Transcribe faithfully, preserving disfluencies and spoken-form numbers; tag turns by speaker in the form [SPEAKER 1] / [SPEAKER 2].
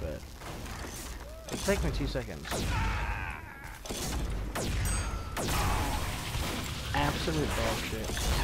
[SPEAKER 1] but it'll take me two seconds. Absolute dog shit.